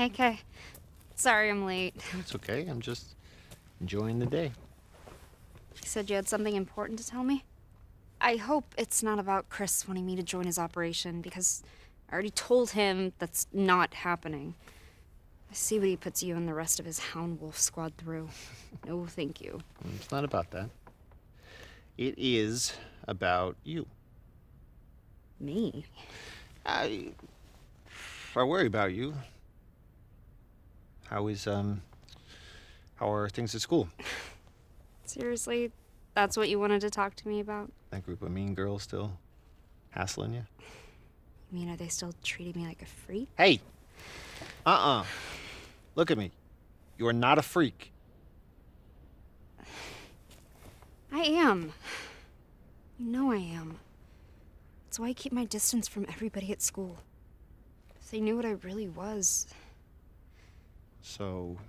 Hey, Kay. Sorry I'm late. It's okay. I'm just enjoying the day. You said you had something important to tell me? I hope it's not about Chris wanting me to join his operation, because I already told him that's not happening. I see what he puts you and the rest of his Hound Wolf squad through. No, thank you. It's not about that. It is about you. Me? I worry about you. How are things at school? Seriously? That's what you wanted to talk to me about? That group of mean girls still hassling you? You mean, are they still treating me like a freak? Hey! Look at me. You are not a freak. I am. You know I am. That's why I keep my distance from everybody at school. If they knew what I really was. So...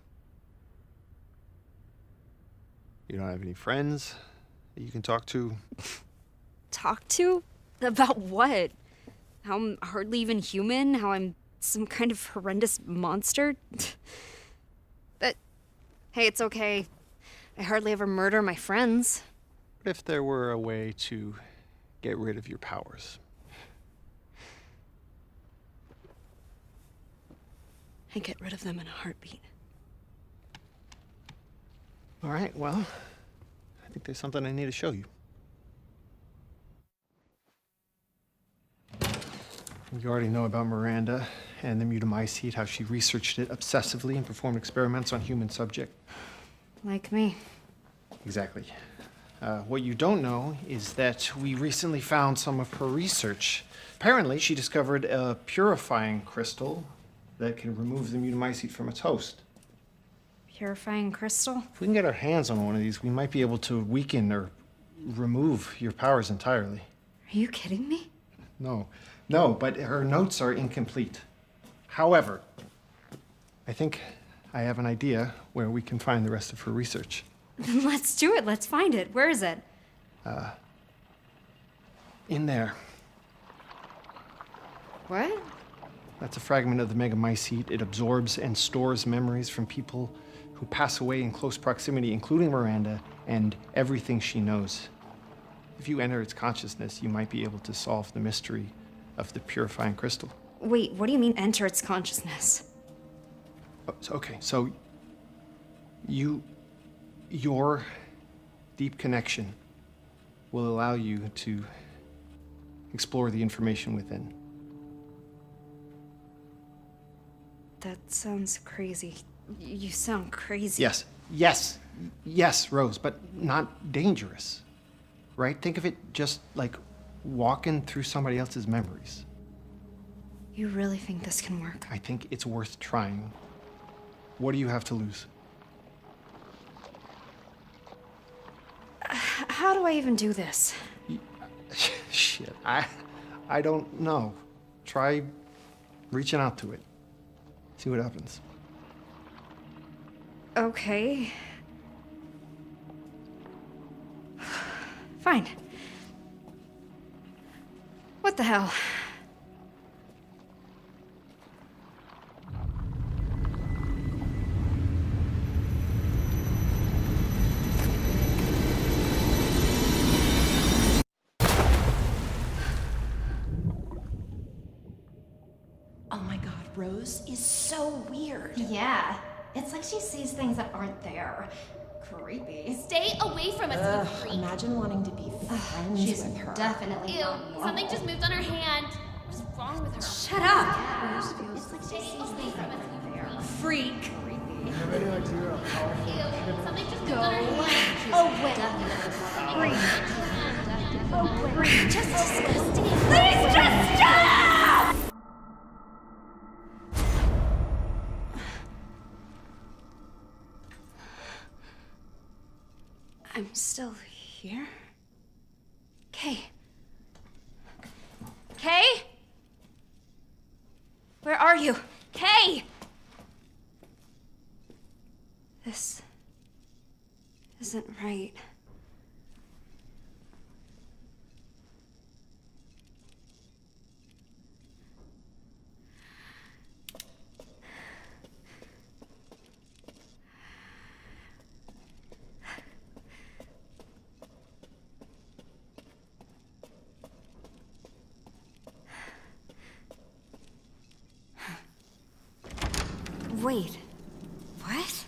you don't have any friends that you can talk to? Talk to? About what? How I'm hardly even human? How I'm some kind of horrendous monster? But, hey, it's okay. I hardly ever murder my friends. What if there were a way to get rid of your powers? I'd get rid of them in a heartbeat. All right, well, I think there's something I need to show you. You already know about Miranda and the mutamycete, how she researched it obsessively and performed experiments on human subject. Like me. Exactly. What you don't know is that we recently found some of her research. Apparently, she discovered a purifying crystal that can remove the mutamycete from its host. Purifying crystal? If we can get our hands on one of these, we might be able to weaken or remove your powers entirely. Are you kidding me? No, but her notes are incomplete. However, I think I have an idea where we can find the rest of her research. Then let's do it. Let's find it. Where is it? In there. What? That's a fragment of the megamycete. It absorbs and stores memories from people who pass away in close proximity, including Miranda, and everything she knows. If you enter its consciousness, you might be able to solve the mystery of the purifying crystal. Wait, what do you mean enter its consciousness? Okay, so your deep connection will allow you to explore the information within. That sounds crazy. You sound crazy. Yes, Rose, but not dangerous, right? Think of it just like walking through somebody else's memories. You really think this can work? I think it's worth trying. What do you have to lose? How do I even do this? Shit, I don't know. Try reaching out to it. See what happens. Okay. Fine. What the hell? Oh my god, Rose is so weird. Yeah, it's like she sees things that aren't there. Creepy. Stay away from us, you freak. Imagine wanting to be friends She's with her. definitely Ew, not normal. something just moved on her hand. What's wrong with her? Shut up! It's like she Stay sees away things from that us, aren't there. Freak! Ew, something just moved on her hand. Away. Freak! Just disgusting. Please just stop! I'm still here? Kay. Kay? Where are you? Kay! This isn't right. Wait. What?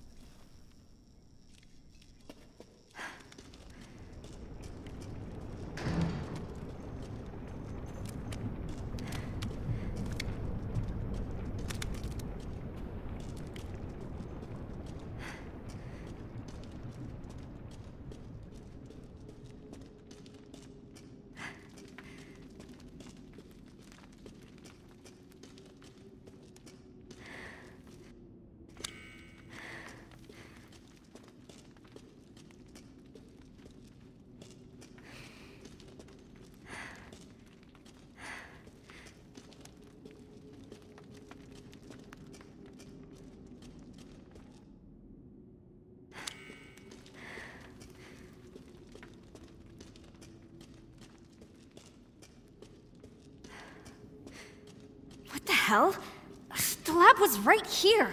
What the hell? The lab was right here.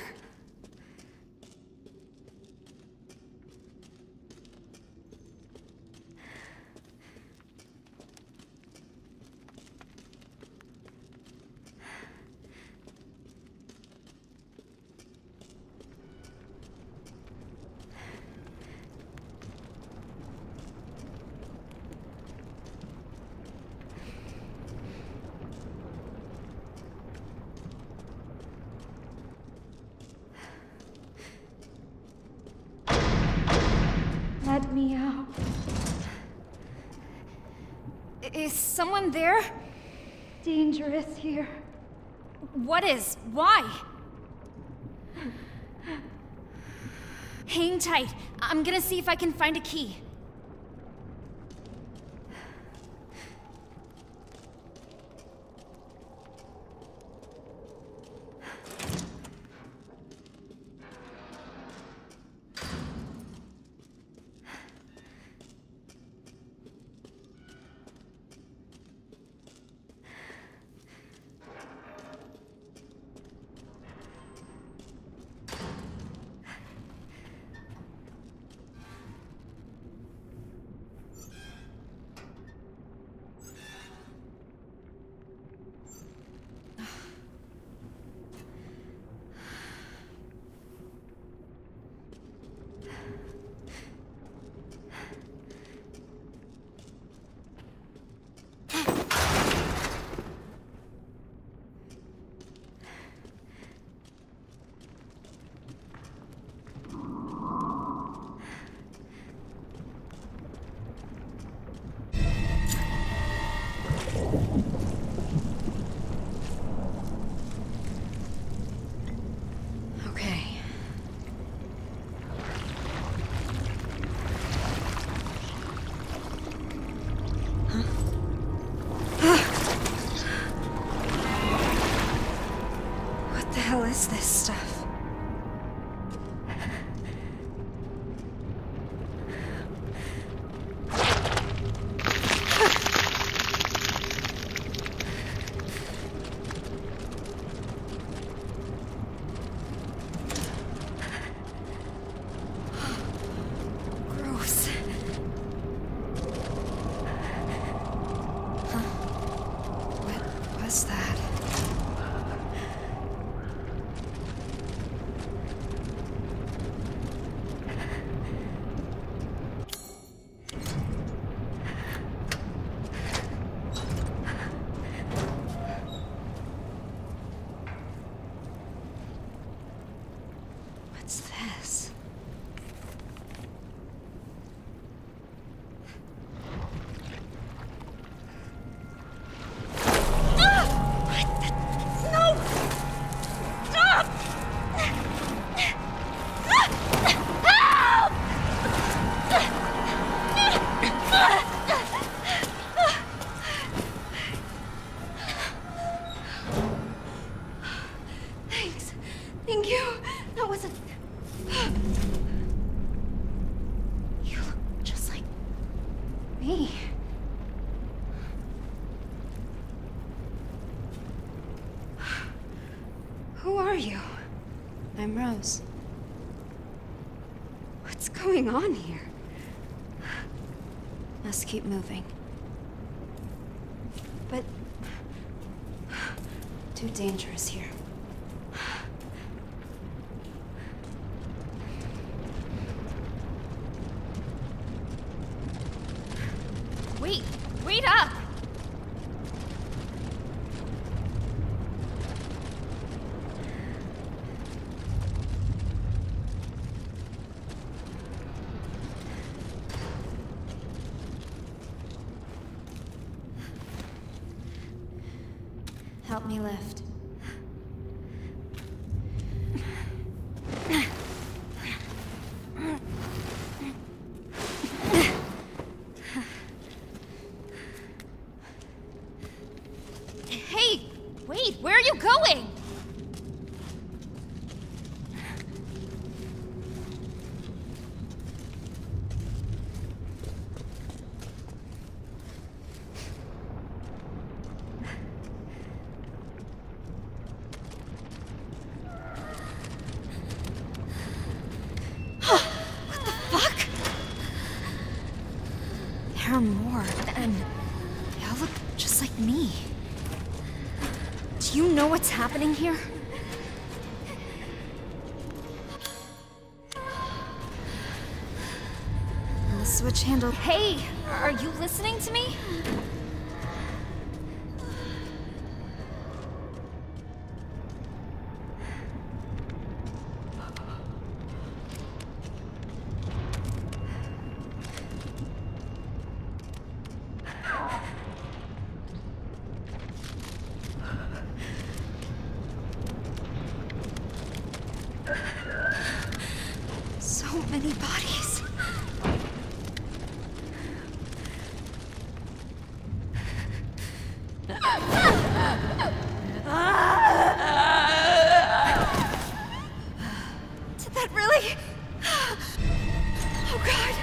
Let me out. Is someone there? Dangerous here. What is? Why? Hang tight. I'm gonna see if I can find a key. What is this stuff? Gross. Huh? What was that? What's this? What the? No! Stop! Thanks. Thank you. That wasn't... You look just like me. Who are you? I'm Rose. What's going on here? Must keep moving. But... too dangerous here. Wait up! Help me lift. Hey, wait, where are you going? There are more, and they all look just like me. Do you know what's happening here? And the switch handle. Hey, are you listening to me? So many bodies. Did that really? Oh God.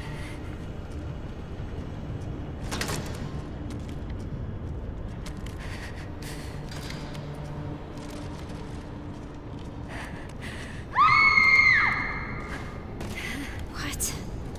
What?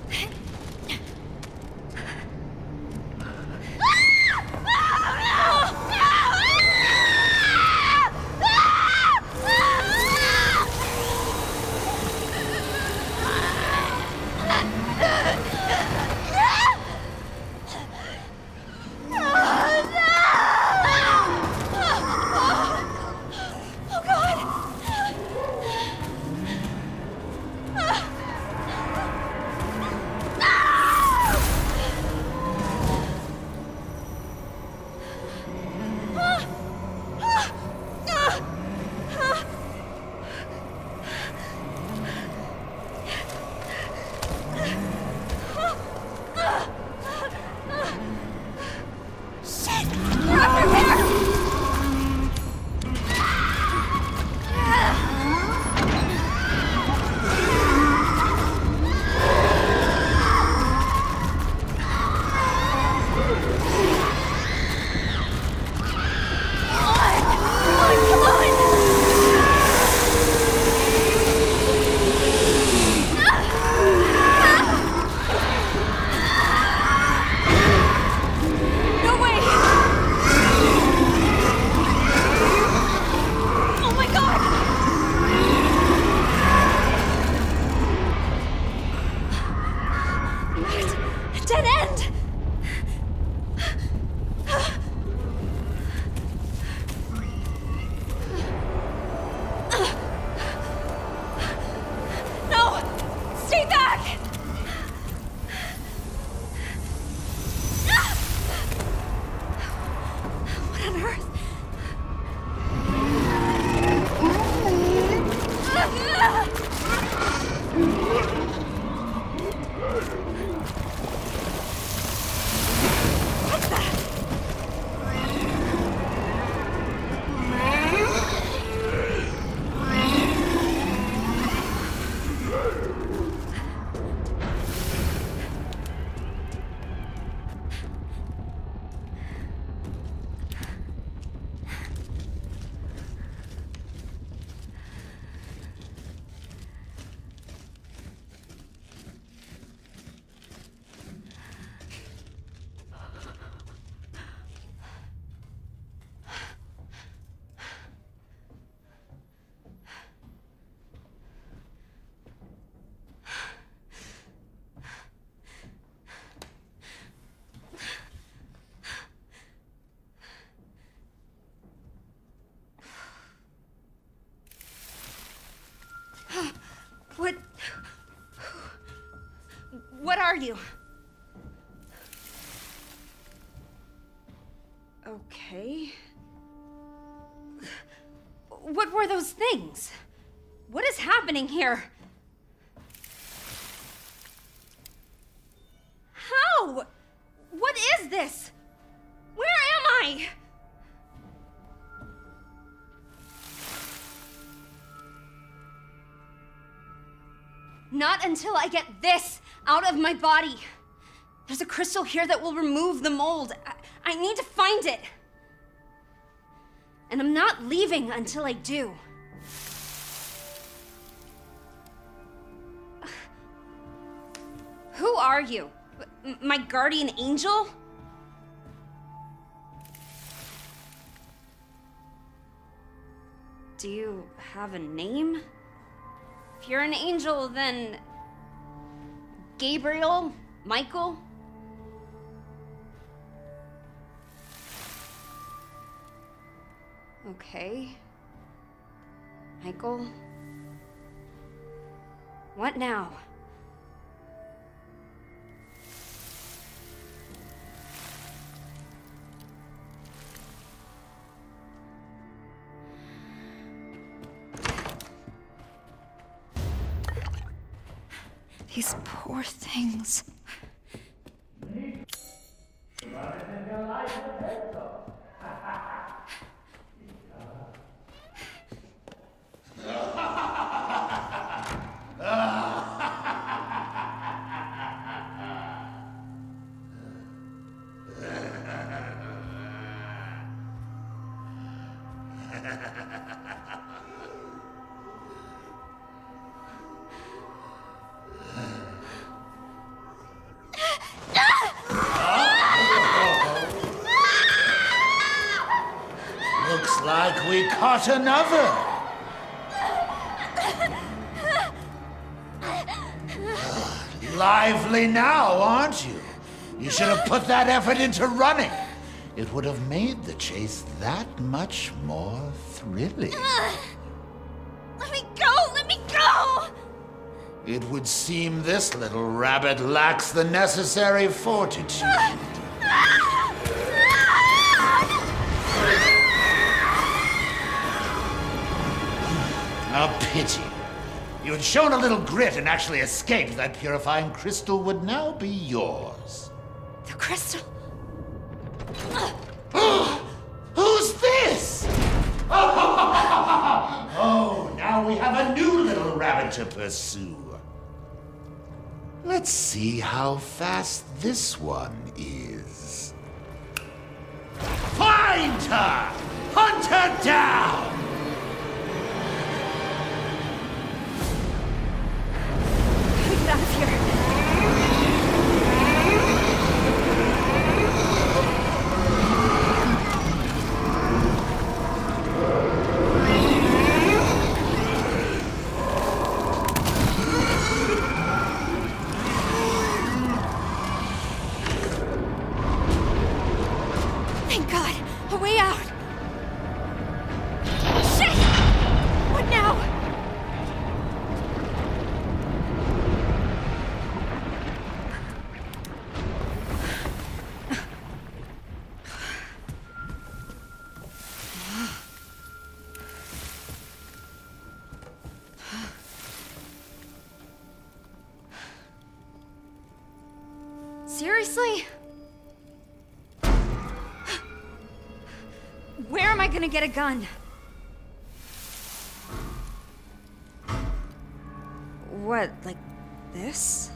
Dead end! No! Stay back! What on earth? you? Okay. What were those things? What is happening here? How? What is this? Where am I? Not until I get this out of my body. There's a crystal here that will remove the mold. I need to find it. And I'm not leaving until I do. Who are you? My guardian angel? Do you have a name? If you're an angel, then... Gabriel? Michael? Okay. Michael? What now? These poor things. Looks like we caught another. Lively now, aren't you? You should have put that effort into running. It would have made the chase that much more thrilling. Let me go! Let me go! It would seem this little rabbit lacks the necessary fortitude. A pity. You had shown a little grit and actually escaped, that purifying crystal would now be yours. The crystal? Who's this? Oh, now we have a new little rabbit to pursue. Let's see how fast this one is. Find her! Hunt her down! Get out of here. Thank God, a way out. Shit! What now? Seriously? Where am I gonna get a gun? What, like this?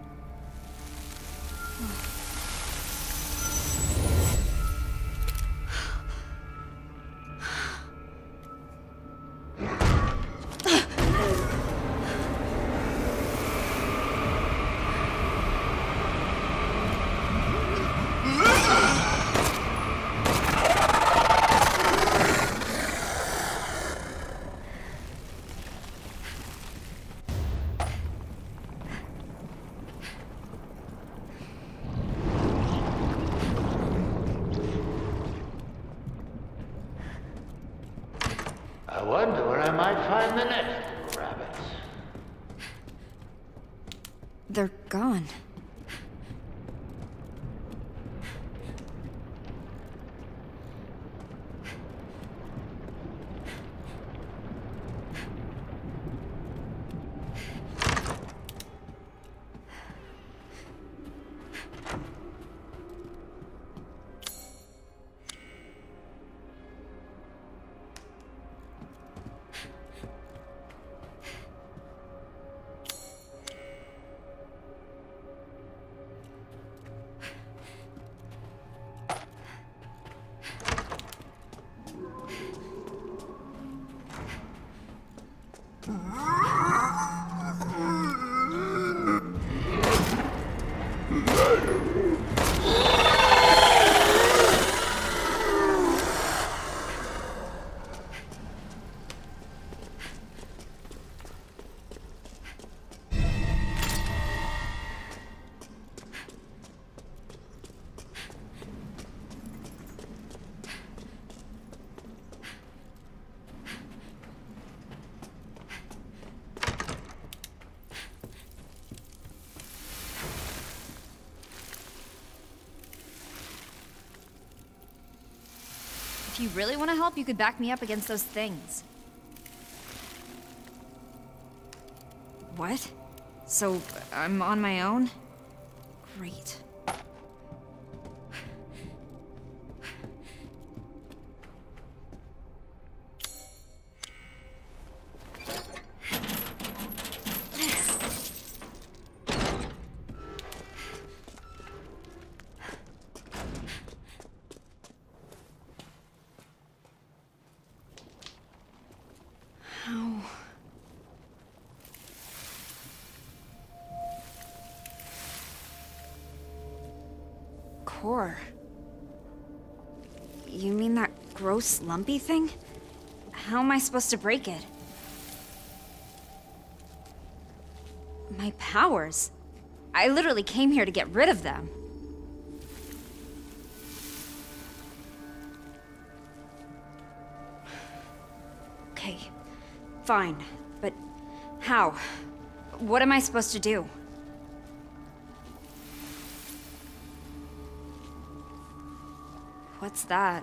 I wonder where I might find the next little rabbit. They're gone. If you really want to help, you could back me up against those things. What? So, I'm on my own? Great. Core. You mean that gross, lumpy thing? How am I supposed to break it? My powers? I literally came here to get rid of them. Okay, fine, but how? What am I supposed to do? What's that?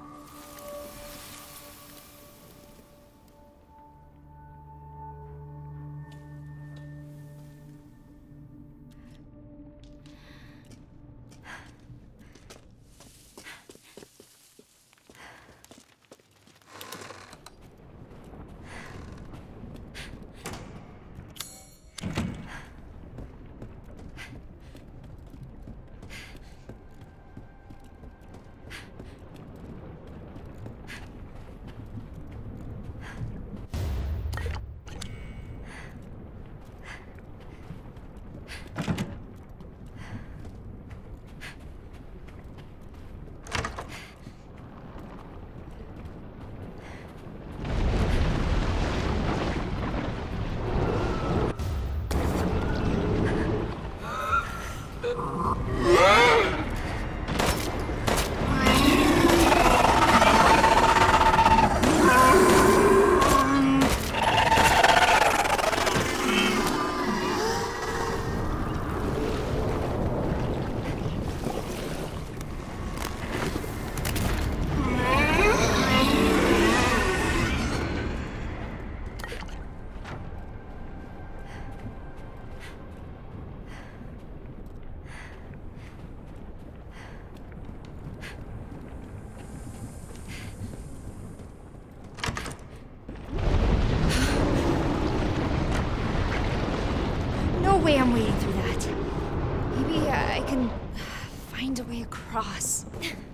No way I'm wading through that. Maybe I can find a way across.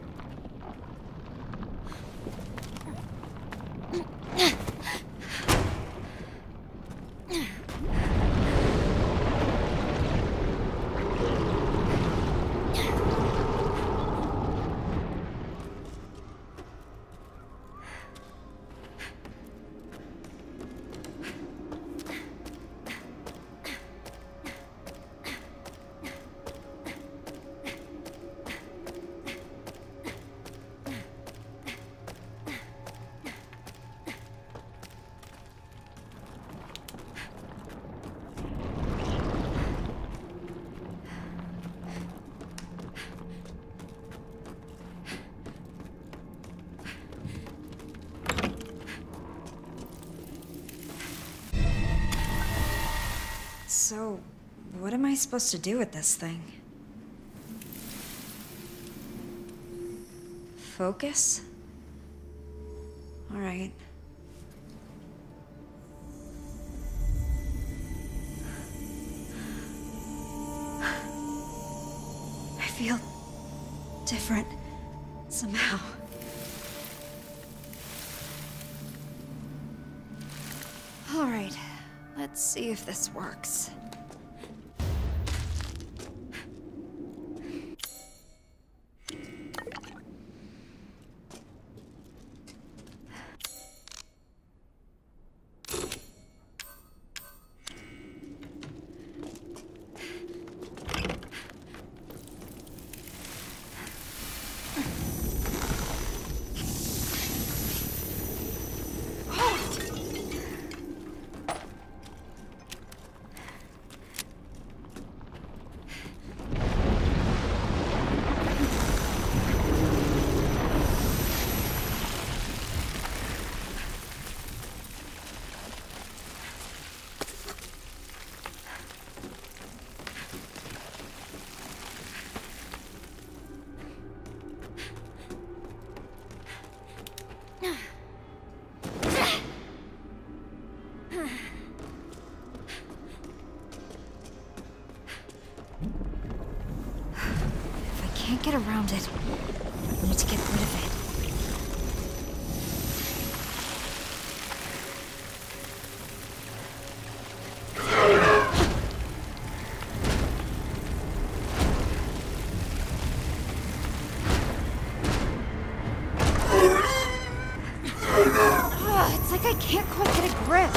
So, what am I supposed to do with this thing? Focus? All right. I feel different somehow. All right. Let's see if this works. get around it. I need to get rid of it. It's like I can't quite get a grip.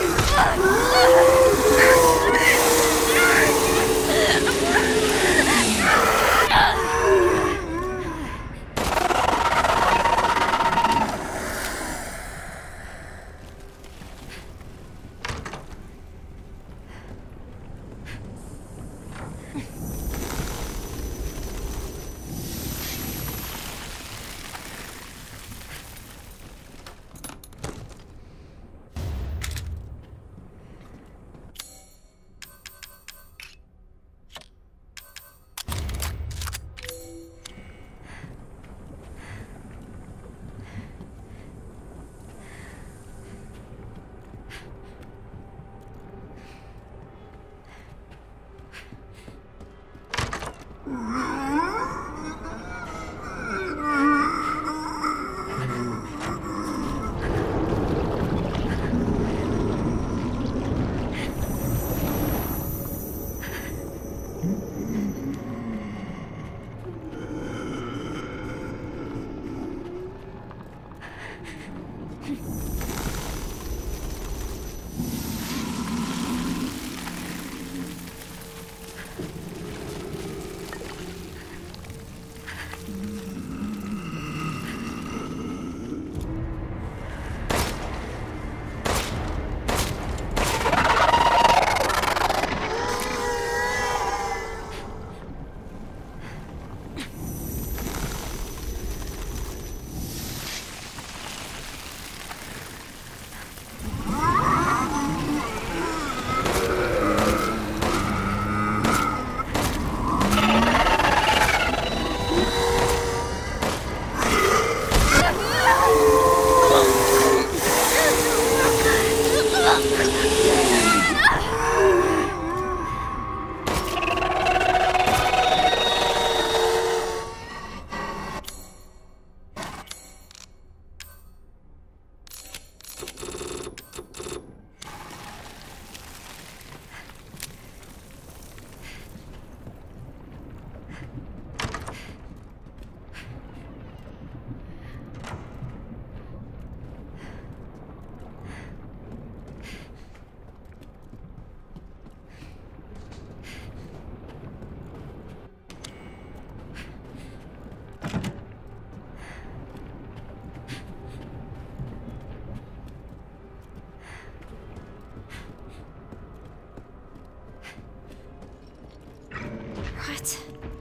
What?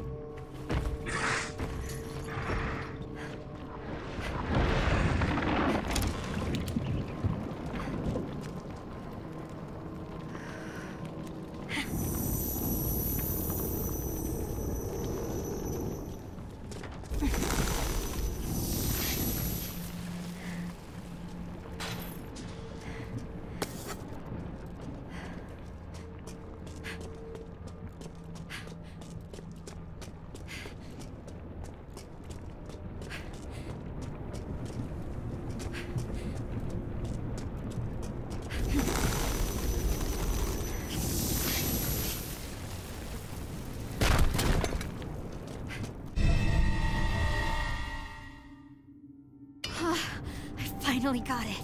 I finally got it.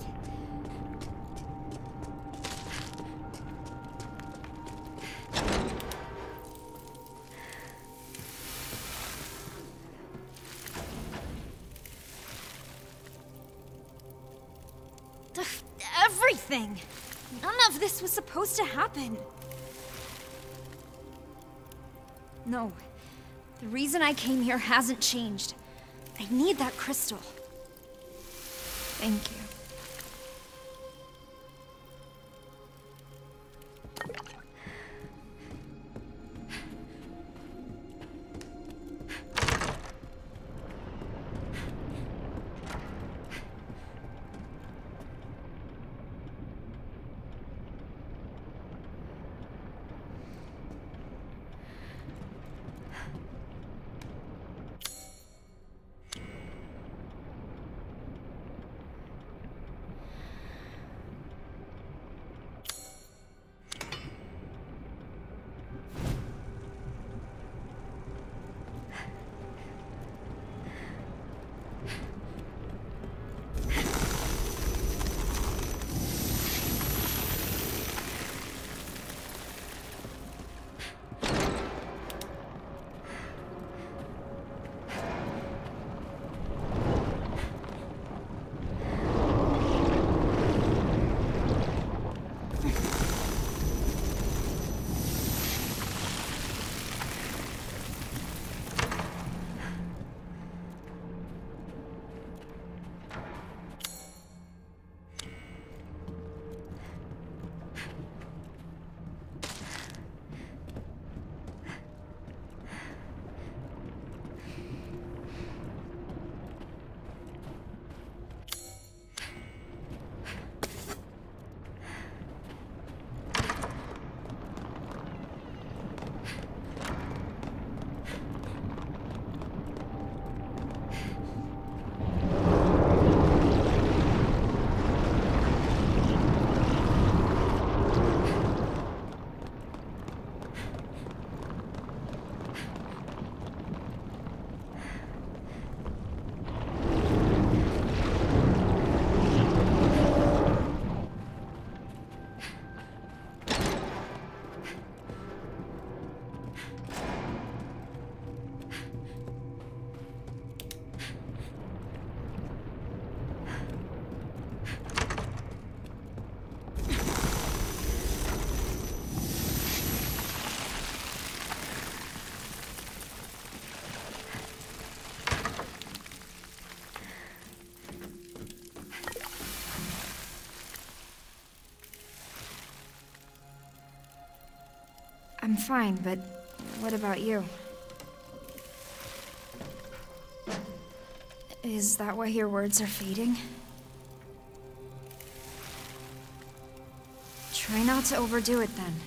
Everything! None of this was supposed to happen. No. The reason I came here hasn't changed. I need that crystal. Thank you. I'm fine, but what about you? Is that why your words are fading? Try not to overdo it then.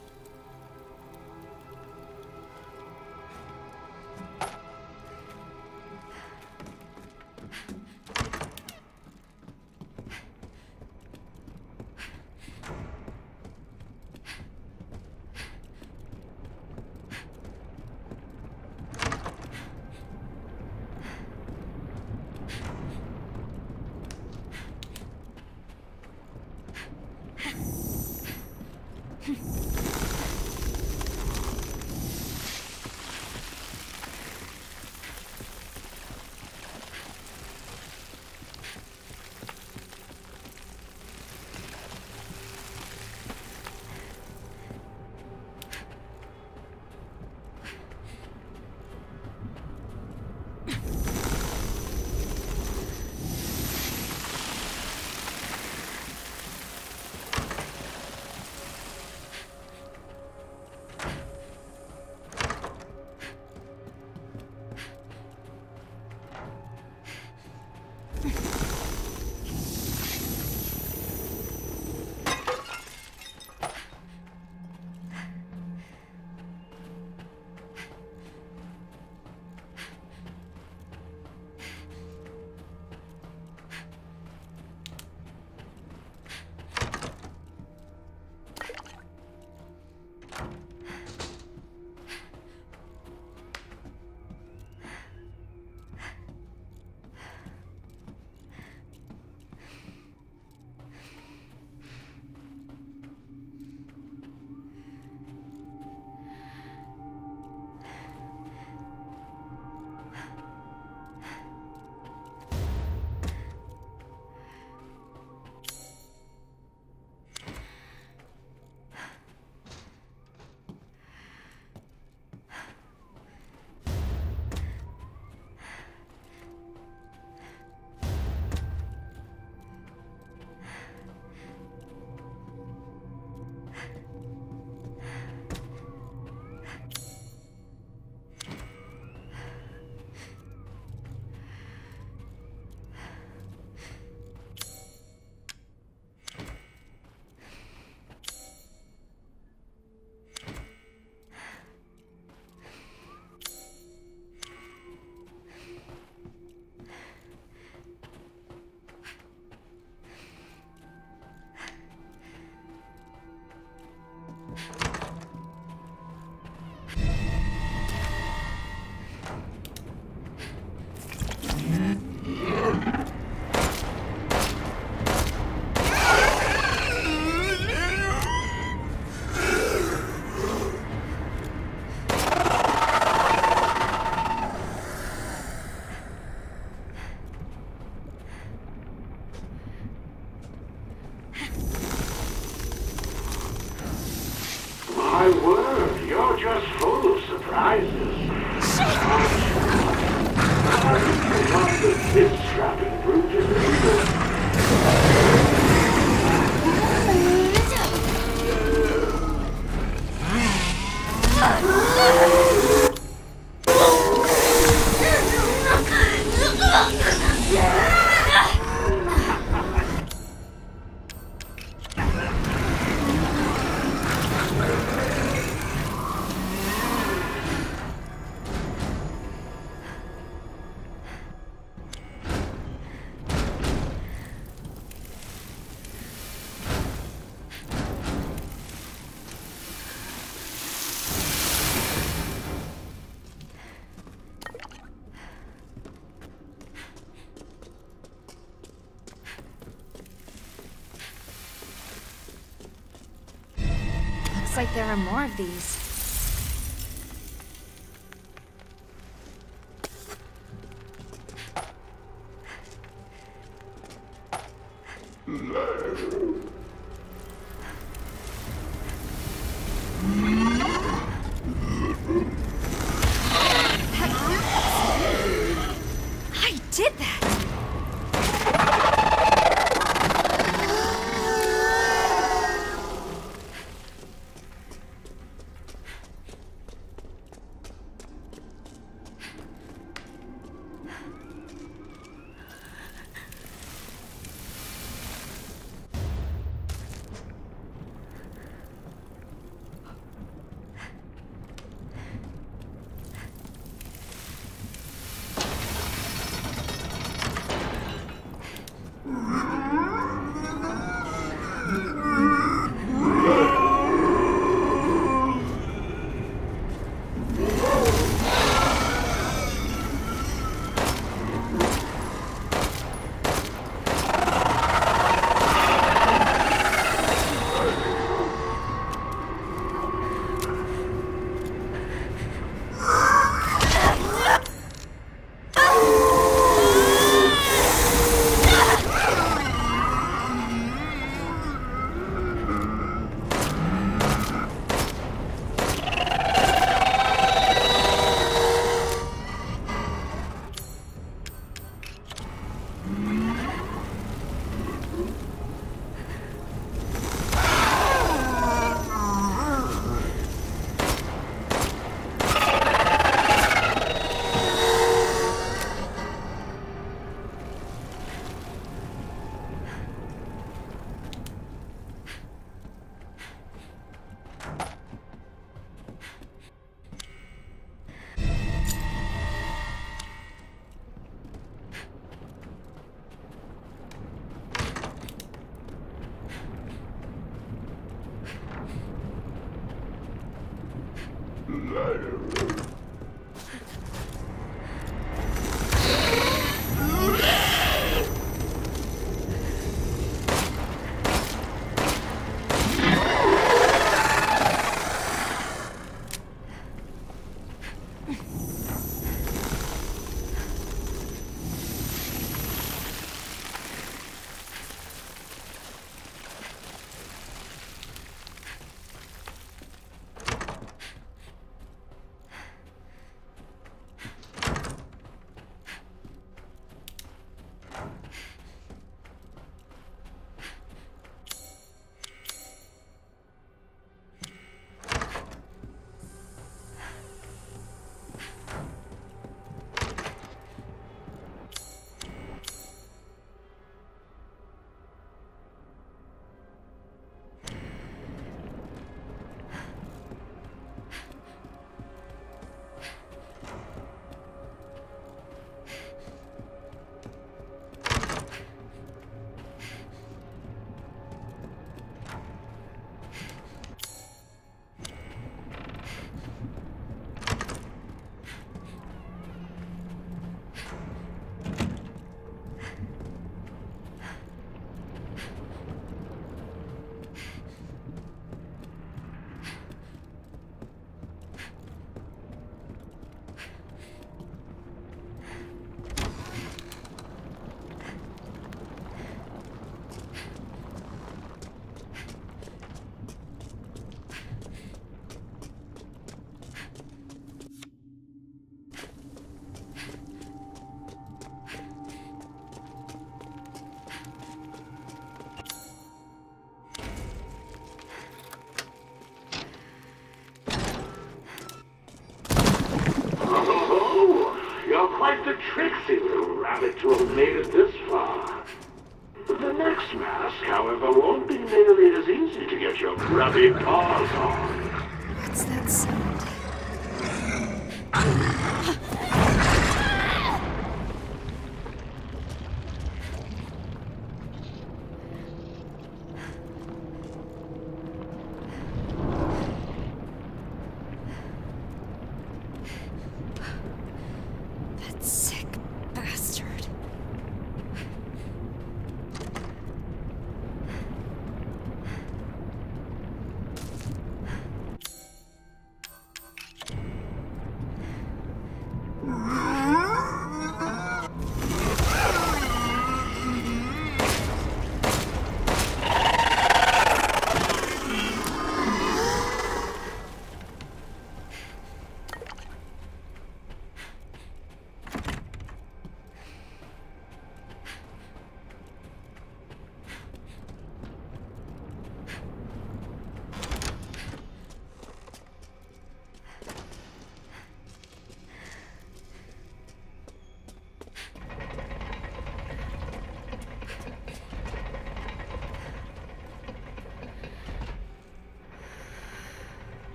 My word, you're just full of surprises. You're not the fist-strapping brute in the Looks like there are more of these. I did that! tricksy little rabbit to have made it this far. The next mask, however, won't be nearly as easy to get your grubby paws on. What's that sound?